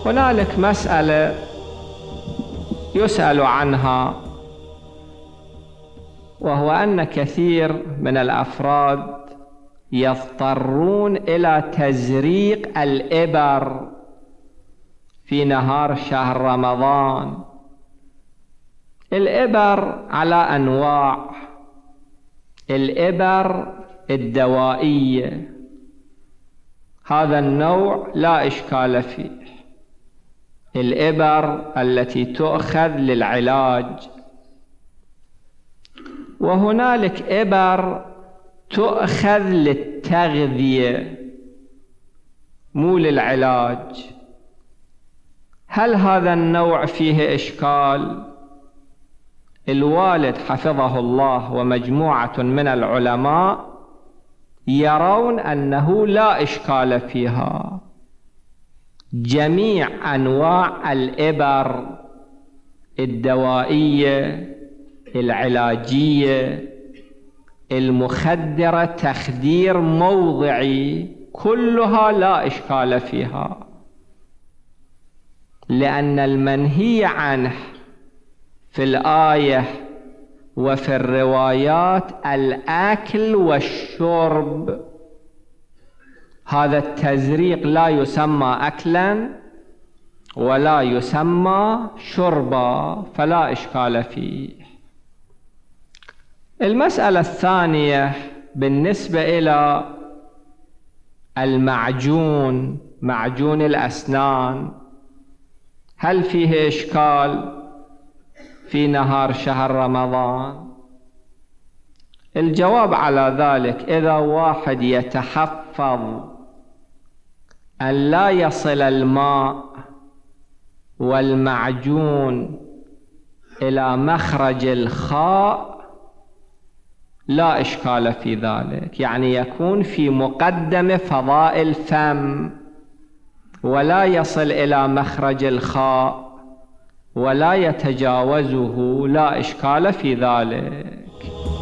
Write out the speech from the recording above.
هنالك مسألة يسأل عنها، وهو أن كثير من الأفراد يضطرون إلى تزريق الإبر في نهار شهر رمضان. الإبر على أنواع: الإبر الدوائية، هذا النوع لا إشكال فيه. الإبر التي تؤخذ للعلاج، وهنالك إبر تؤخذ للتغذية مو للعلاج. هل هذا النوع فيه إشكال؟ الوالد حفظه الله ومجموعة من العلماء يرون أنه لا إشكال فيها. جميع أنواع الإبر الدوائية العلاجية المخدرة تخدير موضعي كلها لا إشكال فيها، لأن المنهي عنه في الآية وفي الروايات الأكل والشرب. هذا التزريق لا يسمى أكلا ولا يسمى شربا، فلا إشكال فيه. المسألة الثانية بالنسبة إلى المعجون، معجون الأسنان، هل فيه إشكال في نهار شهر رمضان؟ الجواب على ذلك: إذا واحد يتحفظ أن لا يصل الماء والمعجون إلى مخرج الخاء لا إشكال في ذلك، يعني يكون في مقدم فضاء الفم ولا يصل إلى مخرج الخاء ولا يتجاوزه، لا إشكال في ذلك.